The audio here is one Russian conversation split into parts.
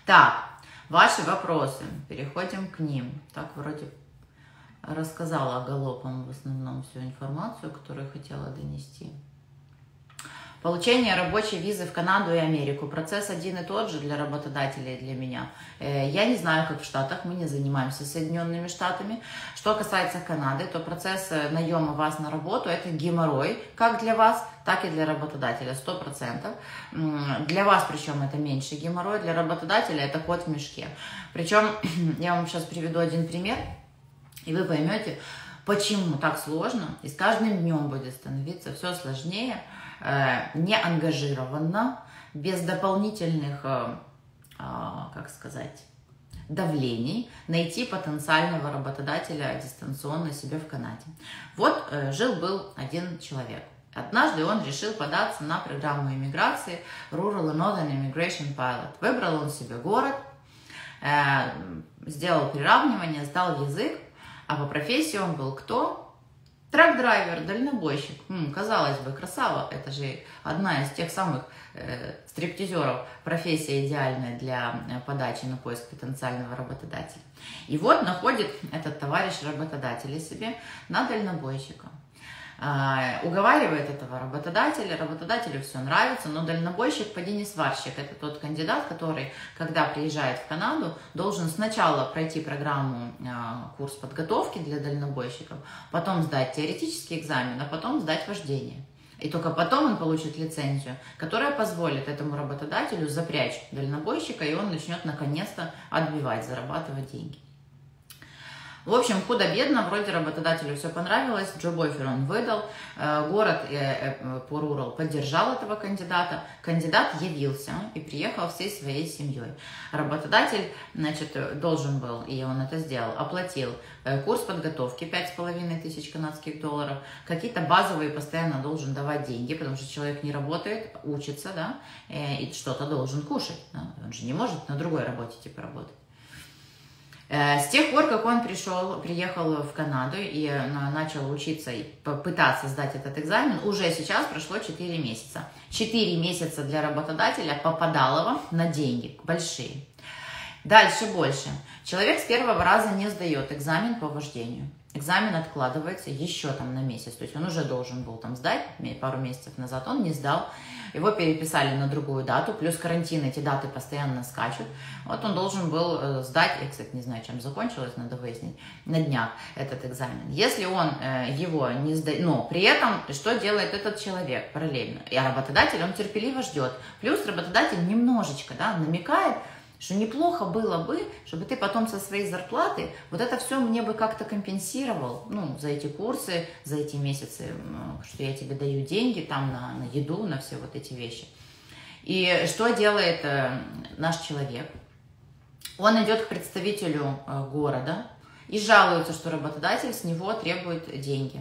Так, ваши вопросы. Переходим к ним. Так, вроде рассказала галопом в основном всю информацию, которую хотела донести. Получение рабочей визы в Канаду и Америку. Процесс один и тот же для работодателя и для меня. Я не знаю, как в Штатах, мы не занимаемся Соединенными Штатами. Что касается Канады, то процесс наема вас на работу – это геморрой, как для вас, так и для работодателя, 100%. Для вас, причем, это меньше геморрой, для работодателя это кот в мешке. Причем, я вам сейчас приведу один пример, и вы поймете, почему так сложно, и с каждым днем будет становиться все сложнее, неангажированно, без дополнительных, как сказать, давлений, найти потенциального работодателя дистанционно себе в Канаде. Вот жил-был один человек. Однажды он решил податься на программу иммиграции Rural and Northern Immigration Pilot. Выбрал он себе город, сделал приравнивание, сдал язык, а по профессии он был кто? Трак-драйвер, дальнобойщик. Казалось бы, красава, это же одна из тех самых стриптизеров, профессия идеальная для подачи на поиск потенциального работодателя. И вот находит этот товарищ работодателя себе на дальнобойщика. Уговаривает этого работодателя, работодателю все нравится, но дальнобойщик, поди не сварщик, это тот кандидат, который, когда приезжает в Канаду, должен сначала пройти программу, курс подготовки для дальнобойщиков, потом сдать теоретический экзамен, а потом сдать вождение. И только потом он получит лицензию, которая позволит этому работодателю запрячь дальнобойщика, и он начнет наконец-то отбивать, зарабатывать деньги. В общем, худо-бедно, вроде работодателю все понравилось, джоб-оффер он выдал, город по Rural поддержал этого кандидата, кандидат явился и приехал всей своей семьей. Работодатель, значит, должен был, и он это сделал, оплатил курс подготовки 5500 канадских долларов, какие-то базовые постоянно должен давать деньги, потому что человек не работает, учится, да, и что-то должен кушать, да? Он же не может на другой работе типа работать. С тех пор, как он приехал в Канаду и начал учиться и пытаться сдать этот экзамен, уже сейчас прошло 4 месяца. 4 месяца для работодателя попадалово на деньги, большие. Дальше больше. Человек с первого раза не сдает экзамен по вождению. Экзамен откладывается еще там на месяц. То есть он уже должен был там сдать пару месяцев назад, он не сдал. Его переписали на другую дату, плюс карантин, эти даты постоянно скачут. Вот он должен был сдать, я, кстати, не знаю, чем закончилось, надо выяснить, на днях этот экзамен. Если он его не сдает, но при этом что делает этот человек параллельно? И работодатель, он терпеливо ждет. Плюс работодатель немножечко, да, намекает, что неплохо было бы, чтобы ты потом со своей зарплаты вот это все мне бы как-то компенсировал, ну, за эти курсы, за эти месяцы, что я тебе даю деньги там на еду, на все вот эти вещи. И что делает наш человек? Он идет к представителю города и жалуется, что работодатель с него требует деньги.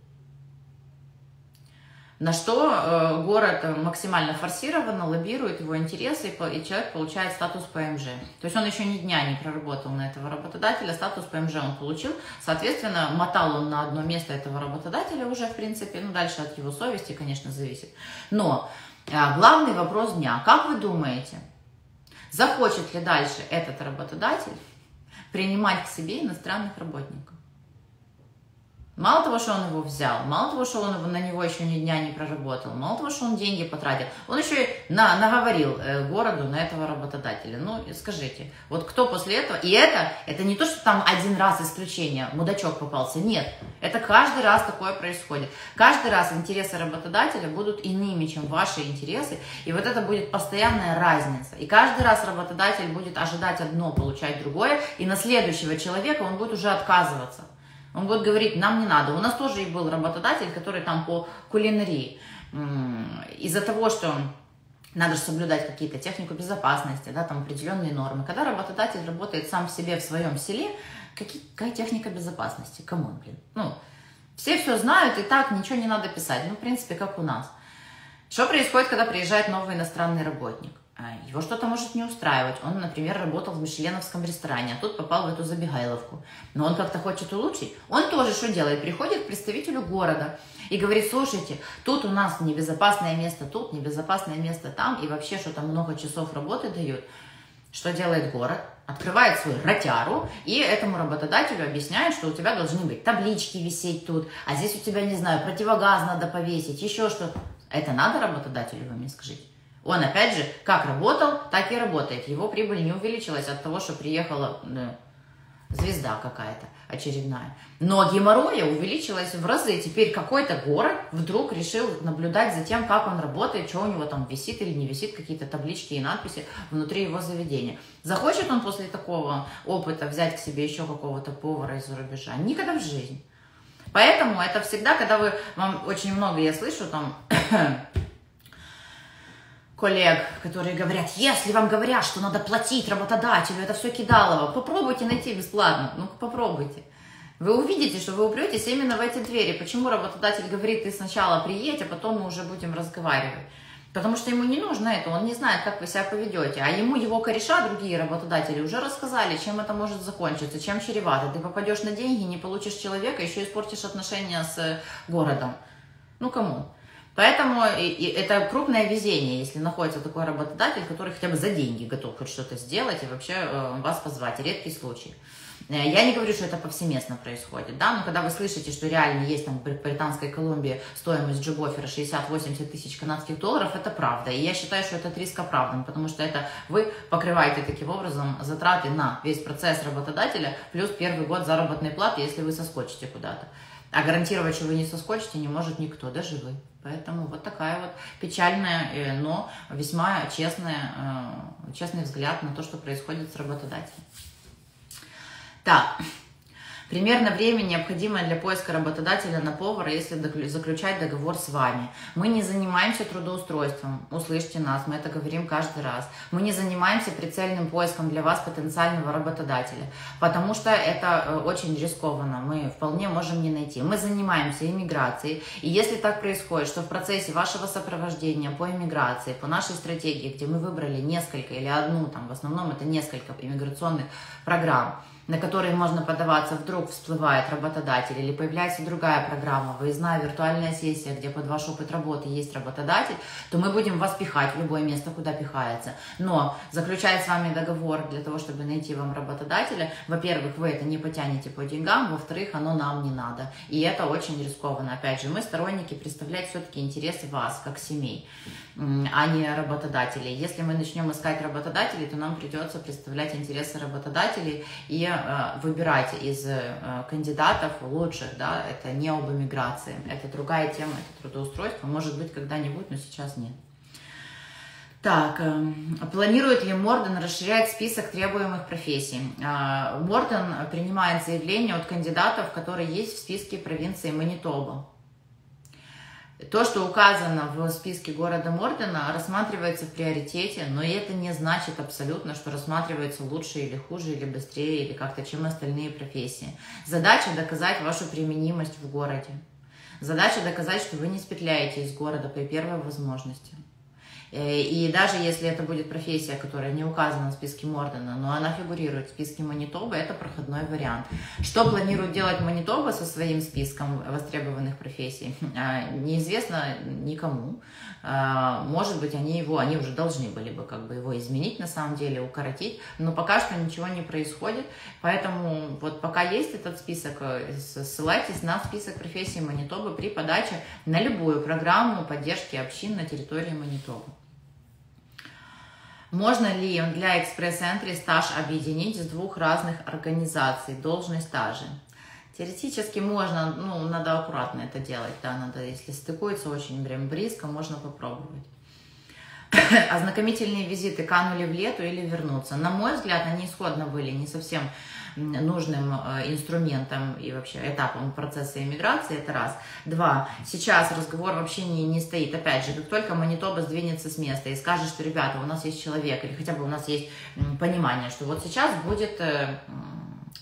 На что город максимально форсированно лоббирует его интересы, и человек получает статус ПМЖ. То есть он еще ни дня не проработал на этого работодателя, статус ПМЖ он получил. Соответственно, мотал он на одно место этого работодателя уже, в принципе, ну, дальше от его совести, конечно, зависит. Но главный вопрос дня. Как вы думаете, захочет ли дальше этот работодатель принимать к себе иностранных работников? Мало того, что он его взял, мало того, что он на него еще ни дня не проработал, мало того, что он деньги потратил, он еще и наговорил городу на этого работодателя. Ну, скажите, вот кто после этого... И это не то, что там один раз исключение, мудачок попался, нет. Это каждый раз такое происходит. Каждый раз интересы работодателя будут иными, чем ваши интересы, и вот это будет постоянная разница. И каждый раз работодатель будет ожидать одно, получать другое, и на следующего человека он будет уже отказываться. Он будет говорить, нам не надо. У нас тоже и был работодатель, который там по кулинарии. Из-за того, что надо же соблюдать какие-то технику безопасности, да, там определенные нормы. Когда работодатель работает сам в себе, в своем селе, какая техника безопасности? Камон, блин. Ну, все знают, и так ничего не надо писать. Ну, в принципе, как у нас. Что происходит, когда приезжает новый иностранный работник? Его что-то может не устраивать. Он, например, работал в мишленовском ресторане, а тут попал в эту забегайловку. Но он как-то хочет улучшить. Он тоже что делает? Приходит к представителю города и говорит, слушайте, тут у нас небезопасное место тут, небезопасное место там, и вообще что-то много часов работы дают. Что делает город? Открывает свою ротяру и этому работодателю объясняет, что у тебя должны быть таблички висеть тут, а здесь у тебя, не знаю, противогаз надо повесить, еще что-то. Это надо работодателю, вы мне скажите? Он, опять же, как работал, так и работает. Его прибыль не увеличилась от того, что приехала звезда какая-то очередная. Но геморроя увеличилась в разы. Теперь какой-то город вдруг решил наблюдать за тем, как он работает, что у него там висит или не висит, какие-то таблички и надписи внутри его заведения. Захочет он после такого опыта взять к себе еще какого-то повара из-за рубежа? Никогда в жизни. Поэтому это всегда, когда вам очень много, я слышу там коллег, которые говорят, если вам говорят, что надо платить работодателю, это все кидалово, попробуйте найти бесплатно, ну попробуйте. Вы увидите, что вы упретесь именно в эти двери. Почему работодатель говорит, ты сначала приедь, а потом мы уже будем разговаривать? Потому что ему не нужно это, он не знает, как вы себя поведете. А ему его кореша, другие работодатели, уже рассказали, чем это может закончиться, чем чревато. Ты попадешь на деньги, не получишь человека, еще испортишь отношения с городом. Ну кому? Поэтому это крупное везение, если находится такой работодатель, который хотя бы за деньги готов хоть что-то сделать и вообще вас позвать. Редкий случай. Я не говорю, что это повсеместно происходит, да, но когда вы слышите, что реально есть там в Британской Колумбии стоимость джоб-оффера 60-80 тысяч канадских долларов, это правда. И я считаю, что этот риск оправдан, потому что это вы покрываете таким образом затраты на весь процесс работодателя плюс первый год заработной платы, если вы соскочите куда-то. А гарантировать, что вы не соскочите, не может никто, даже вы. Поэтому вот такая вот печальная, но весьма честный взгляд на то, что происходит с работодателем. Так, примерно время, необходимое для поиска работодателя на повара, если заключать договор с вами. Мы не занимаемся трудоустройством, услышьте нас, мы это говорим каждый раз. Мы не занимаемся прицельным поиском для вас потенциального работодателя, потому что это очень рискованно, мы вполне можем не найти. Мы занимаемся иммиграцией, и если так происходит, что в процессе вашего сопровождения по иммиграции, по нашей стратегии, где мы выбрали несколько или одну, там в основном это несколько иммиграционных программ, на которые можно подаваться, вдруг всплывает работодатель или появляется другая программа, выездная виртуальная сессия, где под ваш опыт работы есть работодатель, то мы будем вас пихать в любое место, куда пихается. Но заключая с вами договор для того, чтобы найти вам работодателя, во-первых, вы это не потянете по деньгам, во-вторых, оно нам не надо. И это очень рискованно. Опять же, мы сторонники представлять все-таки интересы вас, как семей, а не работодателей. Если мы начнем искать работодателей, то нам придется представлять интересы работодателей и выбирать из кандидатов лучших, да, это не об иммиграции, это другая тема, это трудоустройство, может быть когда-нибудь, но сейчас нет. Так, планирует ли Морден расширять список требуемых профессий? Морден принимает заявления от кандидатов, которые есть в списке провинции Манитоба. То, что указано в списке города Мордена, рассматривается в приоритете, но это не значит абсолютно, что рассматривается лучше или хуже, или быстрее, или как-то, чем остальные профессии. Задача доказать вашу применимость в городе. Задача доказать, что вы не спетляете из города при первой возможности. И даже если это будет профессия, которая не указана в списке Мордена, но она фигурирует в списке Манитоба, это проходной вариант. Что планирует делать Манитоба со своим списком востребованных профессий, неизвестно никому. Может быть, они уже должны были бы как бы его изменить, на самом деле, укоротить, но пока что ничего не происходит. Поэтому вот пока есть этот список, ссылайтесь на список профессий Манитобы при подаче на любую программу поддержки общин на территории Манитобы. Можно ли для экспресс-энтри стаж объединить с двух разных организаций, должность стажи? Теоретически можно, ну, надо аккуратно это делать, да, надо, если стыкуется очень прям близко, можно попробовать. Ознакомительные визиты канули в лету или вернуться? На мой взгляд, они исходно были не совсем нужным инструментом и вообще этапом процесса иммиграции, это раз. Два, сейчас разговор вообще не стоит. Опять же, как только Манитоба сдвинется с места и скажет, что, ребята, у нас есть человек, или хотя бы у нас есть понимание, что вот сейчас будет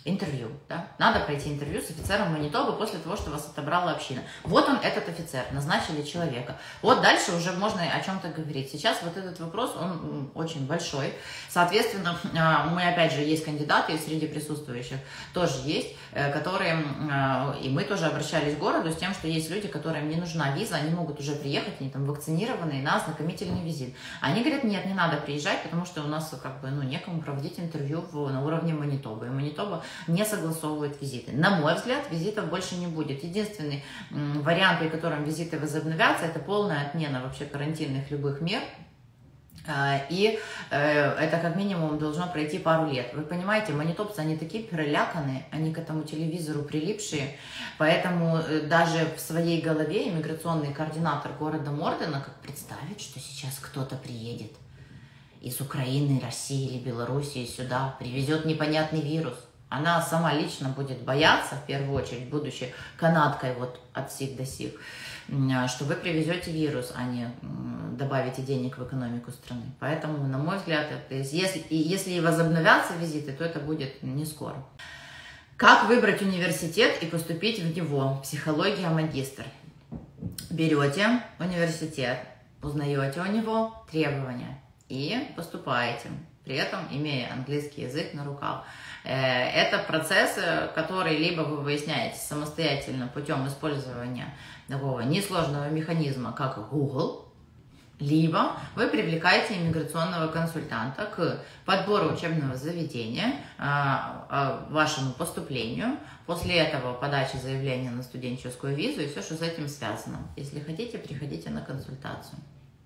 интервью, да? Надо пройти интервью с офицером Манитобы после того, что вас отобрала община. Вот он, этот офицер, назначили человека. Вот дальше уже можно о чем-то говорить. Сейчас вот этот вопрос, он очень большой. Соответственно, мы, опять же, есть кандидаты, и среди присутствующих тоже есть, которые, и мы тоже обращались к городу с тем, что есть люди, которым не нужна виза, они могут уже приехать, они там вакцинированные, на ознакомительный визит. Они говорят, нет, не надо приезжать, потому что у нас как бы, ну, некому проводить интервью на уровне Манитобы. И Манитоба не согласовывает визиты. На мой взгляд, визитов больше не будет. Единственный вариант, при котором визиты возобновятся, это полная отмена вообще карантинных любых мер. И это как минимум должно пройти пару лет. Вы понимаете, манитопцы, они такие переляканные, они к этому телевизору прилипшие, поэтому даже в своей голове иммиграционный координатор города Мордена как представить, что сейчас кто-то приедет из Украины, России или Белоруссии сюда, привезет непонятный вирус. Она сама лично будет бояться, в первую очередь, будучи канадкой вот от сих до сих, что вы привезете вирус, а не добавите денег в экономику страны. Поэтому, на мой взгляд, если и возобновятся визиты, то это будет не скоро. Как выбрать университет и поступить в него? Психология, магистр. Берете университет, узнаете у него требования и поступаете, при этом имея английский язык на руках. Это процесс, который либо вы выясняете самостоятельно путем использования такого несложного механизма, как Google, либо вы привлекаете иммиграционного консультанта к подбору учебного заведения, вашему поступлению, после этого подачи заявления на студенческую визу и все, что с этим связано. Если хотите, приходите на консультацию.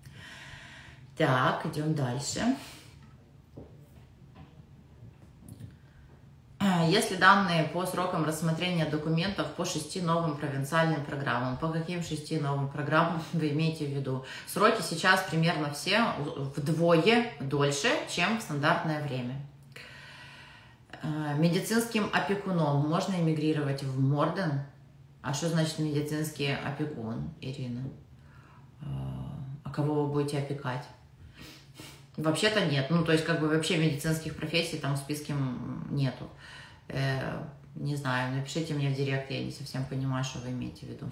Так, идем дальше. Если данные по срокам рассмотрения документов по 6 новым провинциальным программам, по каким 6 новым программам вы имеете в виду? Сроки сейчас примерно все вдвое дольше, чем в стандартное время. Медицинским опекуном можно эмигрировать в Морден? А что значит медицинский опекун, Ирина? А кого вы будете опекать? Вообще-то нет. Ну, то есть, как бы вообще медицинских профессий там в списке нету. Не знаю, напишите мне в директ, я не совсем понимаю, что вы имеете в виду.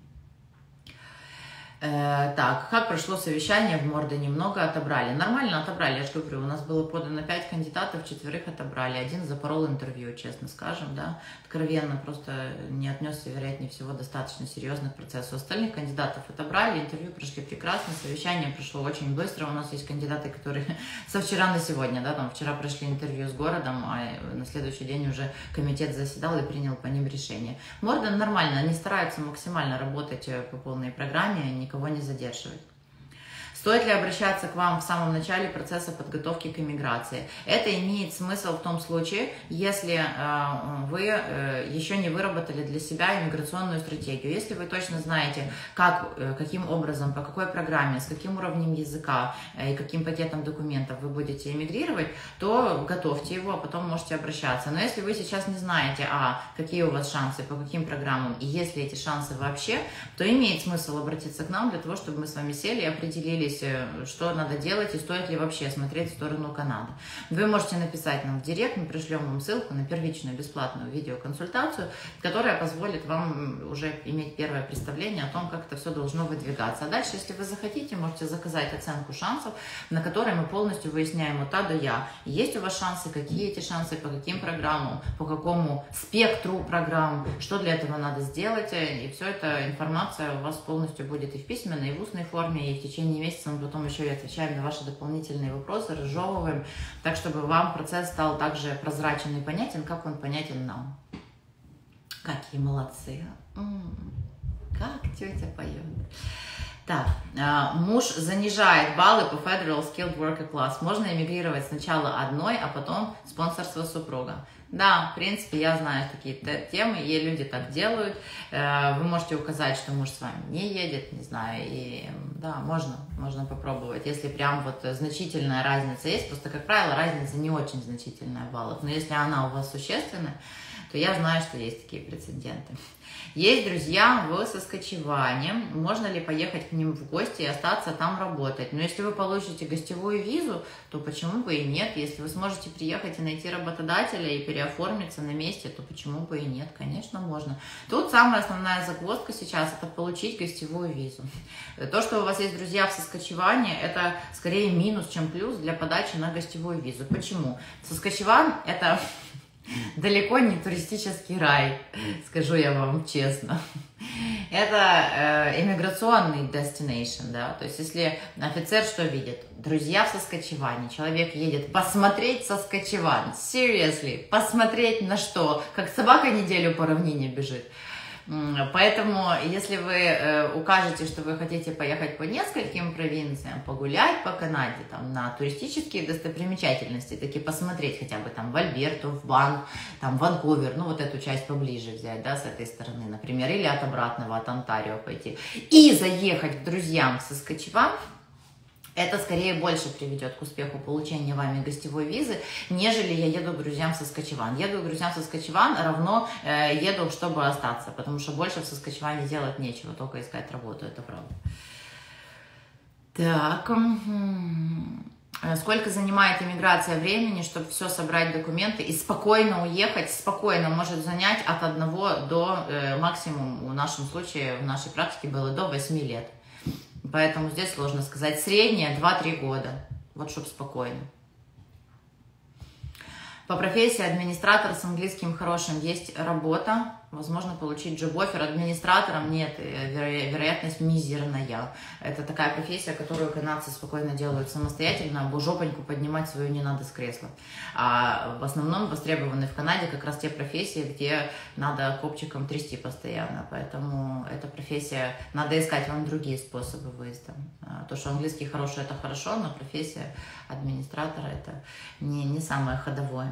Так, как прошло совещание в Мордене? Много отобрали? Нормально отобрали, я же говорю, у нас было подано 5 кандидатов, 4 отобрали, 1 запорол интервью, честно скажем, да, откровенно, просто не отнесся, вероятнее всего, достаточно серьезно к процессу. Остальных кандидатов отобрали, интервью прошли прекрасно, совещание прошло очень быстро, у нас есть кандидаты, которые со вчера на сегодня, да, там вчера прошли интервью с городом, а на следующий день уже комитет заседал и принял по ним решение. Морден нормально, они стараются максимально работать по полной программе, никого не задерживать. Стоит ли обращаться к вам в самом начале процесса подготовки к иммиграции? Это имеет смысл в том случае, если вы еще не выработали для себя иммиграционную стратегию. Если вы точно знаете, каким образом, по какой программе, с каким уровнем языка и каким пакетом документов вы будете эмигрировать, то готовьте его, а потом можете обращаться. Но если вы сейчас не знаете, какие у вас шансы, по каким программам, и есть ли эти шансы вообще, то имеет смысл обратиться к нам для того, чтобы мы с вами сели и определились, что надо делать и стоит ли вообще смотреть в сторону Канады. Вы можете написать нам в директ, мы пришлем вам ссылку на первичную бесплатную видеоконсультацию, которая позволит вам уже иметь первое представление о том, как это все должно выдвигаться. А дальше, если вы захотите, можете заказать оценку шансов, на которой мы полностью выясняем от А до Я. Есть у вас шансы, какие эти шансы, по каким программам, по какому спектру программ, что для этого надо сделать. И все эта информация у вас полностью будет и в письменной, и в устной форме, и в течение месяца мы потом еще и отвечаем на ваши дополнительные вопросы, разжевываем, так, чтобы вам процесс стал также прозрачен и понятен, как он понятен нам. Какие молодцы! Как тетя поет! Так, муж занижает баллы по Federal Skilled Worker Class. Можно эмигрировать сначала одной, а потом спонсорство супруга. Да, в принципе, я знаю такие темы, и люди так делают. Вы можете указать, что муж с вами не едет, не знаю, и да, можно попробовать, если прям вот значительная разница есть. Просто, как правило, разница не очень значительная в баллах, но если она у вас существенная, то я знаю, что есть такие прецеденты. Есть друзья в Саскачеване, можно ли поехать к ним в гости и остаться там работать? Но если вы получите гостевую визу, то почему бы и нет? Если вы сможете приехать и найти работодателя и переоформиться на месте, то почему бы и нет? Конечно, можно. Тут самая основная загвоздка сейчас – это получить гостевую визу. То, что у вас есть друзья в Саскачеване, это скорее минус, чем плюс для подачи на гостевую визу. Почему? Саскачеван – это далеко не туристический рай, скажу я вам честно. Это иммиграционный destination, да, то есть если офицер что видит? Друзья в Саскачеване, человек едет посмотреть Саскачеван, seriously, посмотреть на что? Как собака неделю по равнине бежит. Поэтому, если вы укажете, что вы хотите поехать по нескольким провинциям, погулять по Канаде, там, на туристические достопримечательности, таки посмотреть хотя бы там в Альберту, в Банф, там, Ванкувер, ну, вот эту часть поближе взять, да, с этой стороны, например, или от обратного, от Онтарио пойти, и заехать к друзьям в Саскачеван, это скорее больше приведет к успеху получения вами гостевой визы, нежели я еду к друзьям в Саскачеван. Еду к друзьям в Саскачеван равно еду, чтобы остаться, потому что больше в Саскачеване делать нечего, только искать работу, это правда. Так, сколько занимает иммиграция времени, чтобы все собрать документы и спокойно уехать? Спокойно может занять от 1 до максимум, в нашем случае, в нашей практике было до 8 лет. Поэтому здесь сложно сказать. Среднее 2-3 года. Вот чтобы спокойно. По профессии администратор с английским хорошим есть работа. Возможно получить джоб-оффер. Администратором нет, вероятность мизерная. Это такая профессия, которую канадцы спокойно делают самостоятельно, а жопоньку поднимать свою не надо с кресла. А в основном востребованы в Канаде как раз те профессии, где надо копчиком трясти постоянно. Поэтому эта профессия, надо искать вам другие способы выезда. То, что английский хороший, это хорошо, но профессия администратора это не самое ходовое.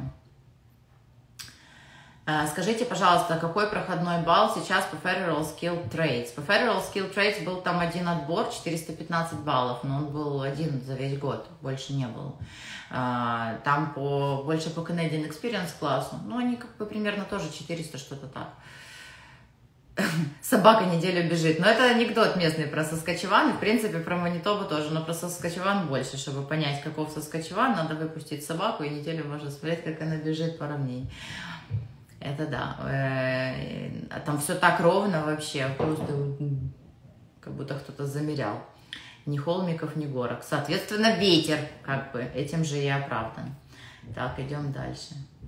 Скажите, пожалуйста, какой проходной балл сейчас по Federal Skilled Trades? По Federal Skilled Trades был там один отбор, 415 баллов, но он был один за весь год, больше не было. Там больше по Canadian Experience классу, ну они как бы примерно тоже 400, что-то так. Собака неделю бежит. Но это анекдот местный про Саскачеван, и в принципе про Манитобу тоже, но про Саскачеван больше. Чтобы понять, каков Саскачеван, надо выпустить собаку, и неделю можно смотреть, как она бежит по равнине. Это да. Там все так ровно вообще, просто как будто кто-то замерял. Ни холмиков, ни горок. Соответственно, ветер, как бы, этим же и оправдан. Так, идем дальше.